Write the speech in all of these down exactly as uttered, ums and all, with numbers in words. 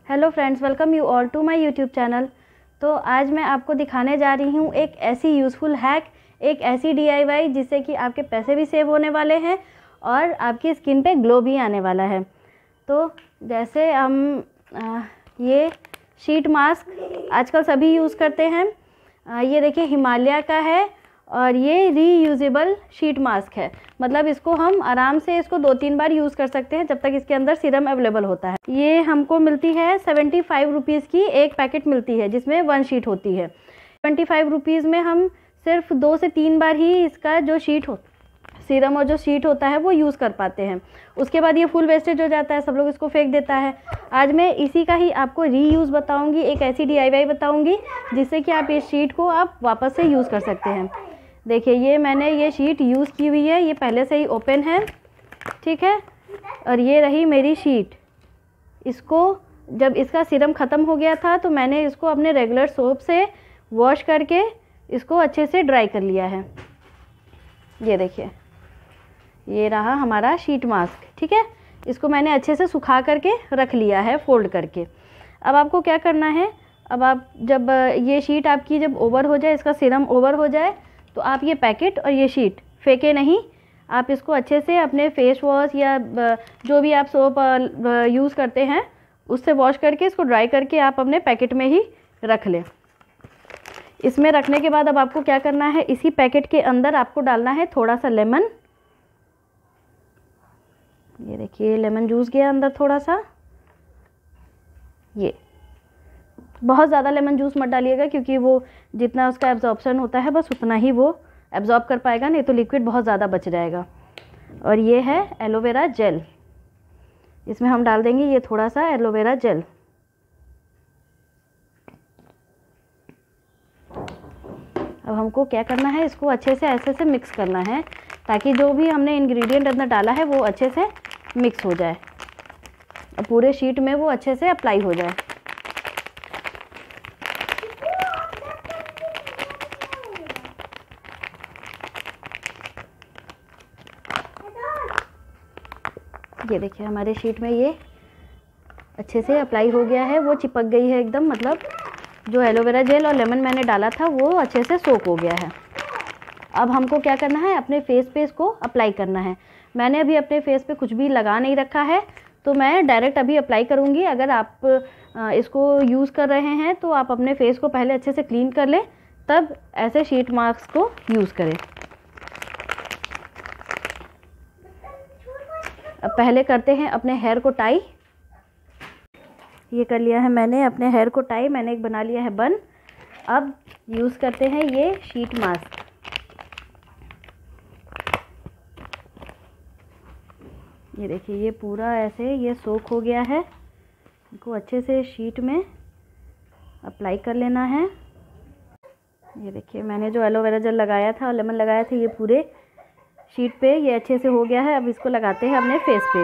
Hello friends, welcome you all to my YouTube channel. तो आज मैं आपको दिखाने जा रही हूँ एक ऐसी यूज़फुल हैक, एक ऐसी डीआईवाई जिससे कि आपके पैसे भी सेव होने वाले हैं और आपकी स्किन पे ग्लो भी आने वाला है। तो जैसे हम आ, ये शीट मास्क आजकल सभी यूज़ करते हैं। आ, ये देखिए हिमालय का है और ये रीयूजेबल शीट मास्क है। मतलब इसको हम आराम से इसको दो तीन बार यूज़ कर सकते हैं जब तक इसके अंदर सीरम अवेलेबल होता है। ये हमको मिलती है सेवेंटी फाइव रुपीज़ की एक पैकेट मिलती है जिसमें वन शीट होती है। ट्वेंटी फाइव रुपीज़ में हम सिर्फ दो से तीन बार ही इसका जो शीट हो सीरम और जो शीट होता है वो यूज़ कर पाते हैं। उसके बाद ये फुल वेस्टेज हो जाता है, सब लोग इसको फेंक देता है। आज मैं इसी का ही आपको रीयूज़ बताऊंगी, एक ऐसी डीआईवाई बताऊंगी जिससे कि आप इस शीट को आप वापस से यूज़ कर सकते हैं। देखिए ये मैंने ये शीट यूज़ की हुई है, ये पहले से ही ओपन है, ठीक है। और ये रही मेरी शीट। इसको जब इसका सीरम ख़त्म हो गया था तो मैंने इसको अपने रेगुलर सोप से वॉश करके इसको अच्छे से ड्राई कर लिया है। ये देखिए ये रहा हमारा शीट मास्क, ठीक है। इसको मैंने अच्छे से सुखा करके रख लिया है फोल्ड करके। अब आपको क्या करना है, अब आप जब ये शीट आपकी जब ओवर हो जाए, इसका सीरम ओवर हो जाए, तो आप ये पैकेट और ये शीट फेंके नहीं, आप इसको अच्छे से अपने फेस वॉश या जो भी आप सोप यूज़ करते हैं उससे वॉश करके इसको ड्राई करके आप अपने पैकेट में ही रख लें। इसमें रखने के बाद अब आपको क्या करना है, इसी पैकेट के अंदर आपको डालना है थोड़ा सा लेमन। ये देखिए लेमन जूस गया अंदर थोड़ा सा। ये बहुत ज़्यादा लेमन जूस मत डालिएगा क्योंकि वो जितना उसका एब्जॉर्प्शन होता है बस उतना ही वो एब्जॉर्ब कर पाएगा, नहीं तो लिक्विड बहुत ज़्यादा बच जाएगा। और ये है एलोवेरा जेल, इसमें हम डाल देंगे ये थोड़ा सा एलोवेरा जेल। अब हमको क्या करना है, इसको अच्छे से ऐसे से मिक्स करना है ताकि जो भी हमने इंग्रेडिएंट अंदर डाला है वो अच्छे से मिक्स हो जाए और पूरे शीट में वो अच्छे से अप्लाई हो जाए। ये देखिए हमारे शीट में ये अच्छे से अप्लाई हो गया है, वो चिपक गई है एकदम। मतलब जो एलोवेरा जेल और लेमन मैंने डाला था वो अच्छे से सोक हो गया है। अब हमको क्या करना है, अपने फेस पे इसको अप्लाई करना है। मैंने अभी अपने फेस पे कुछ भी लगा नहीं रखा है तो मैं डायरेक्ट अभी अप्लाई करूँगी। अगर आप इसको यूज़ कर रहे हैं तो आप अपने फेस को पहले अच्छे से क्लीन कर लें, तब ऐसे शीट मास्क को यूज़ करें। अब पहले करते हैं अपने हेयर को टाई। ये कर लिया है मैंने अपने हेयर को टाई, मैंने एक बना लिया है बन। अब यूज़ करते हैं ये शीट मास्क। ये देखिए ये पूरा ऐसे ये सोक हो गया है, इनको अच्छे से शीट में अप्लाई कर लेना है। ये देखिए मैंने जो एलोवेरा जेल लगाया था और लेमन लगाया था ये पूरे शीट पे ये अच्छे से हो गया है। अब इसको लगाते हैं अपने फेस पे।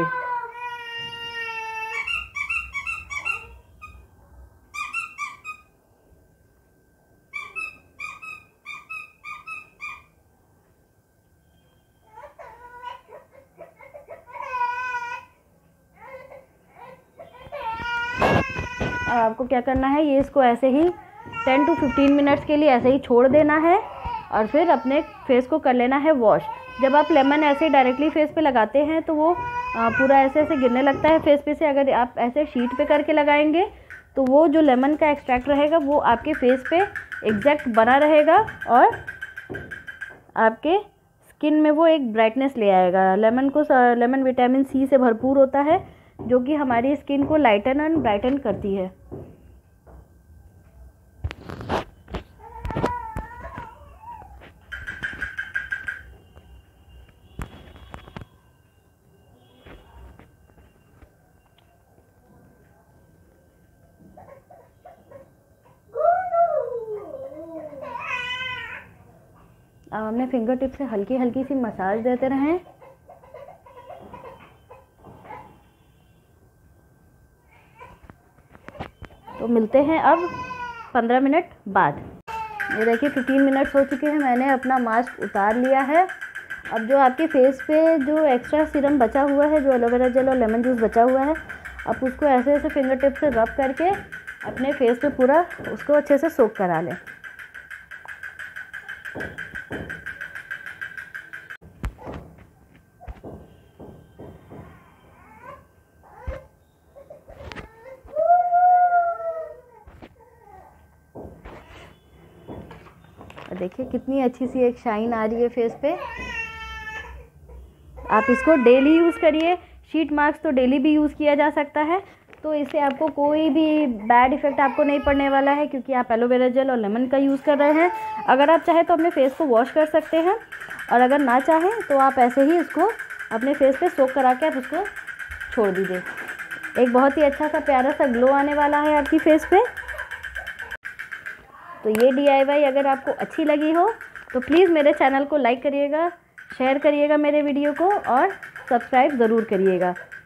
अब आपको क्या करना है, ये इसको ऐसे ही टेन टू फिफ्टीन मिनट्स के लिए ऐसे ही छोड़ देना है और फिर अपने फेस को कर लेना है वॉश। जब आप लेमन ऐसे डायरेक्टली फेस पे लगाते हैं तो वो पूरा ऐसे ऐसे गिरने लगता है फेस पे से। अगर आप ऐसे शीट पे करके लगाएंगे तो वो जो लेमन का एक्सट्रैक्ट रहेगा वो आपके फेस पे एग्जैक्ट बना रहेगा और आपके स्किन में वो एक ब्राइटनेस ले आएगा। लेमन को लेमन विटामिन सी से भरपूर होता है जो कि हमारी स्किन को लाइटन एंड ब्राइटन करती है। अब हमने फिंगर टिप से हल्की हल्की सी मसाज देते रहें। तो मिलते हैं अब पंद्रह मिनट बाद। ये देखिए फिफ्टीन मिनट्स हो चुके हैं, मैंने अपना मास्क उतार लिया है। अब जो आपके फेस पे जो एक्स्ट्रा सीरम बचा हुआ है, जो एलोवेरा जेल और लेमन जूस बचा हुआ है, आप उसको ऐसे ऐसे फिंगर टिप से रब करके अपने फेस पे पूरा उसको अच्छे से सोक करा लें। देखिए कितनी अच्छी सी एक शाइन आ रही है फेस पे। आप इसको डेली यूज़ करिए। शीट मास्क तो डेली भी यूज़ किया जा सकता है, तो इससे आपको कोई भी बैड इफ़ेक्ट आपको नहीं पड़ने वाला है, क्योंकि आप एलोवेरा जेल और लेमन का यूज़ कर रहे हैं। अगर आप चाहें तो अपने फेस को वॉश कर सकते हैं, और अगर ना चाहें तो आप ऐसे ही इसको अपने फेस पे सोक करा के आप उसको छोड़ दीजिए। एक बहुत ही अच्छा सा प्यारा सा ग्लो आने वाला है आपकी फेस पे। तो ये डी आई वाई अगर आपको अच्छी लगी हो तो प्लीज़ मेरे चैनल को लाइक करिएगा, शेयर करिएगा मेरे वीडियो को, और सब्सक्राइब ज़रूर करिएगा।